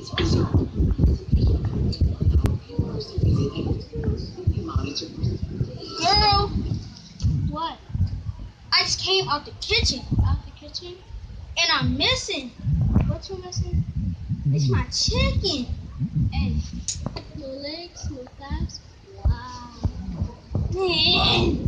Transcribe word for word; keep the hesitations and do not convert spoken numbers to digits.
Girl, What? I just came out the kitchen. Out the kitchen? And I'm missing. What's you missing? It's my chicken. Hey, no legs, no thighs. Wow. Man.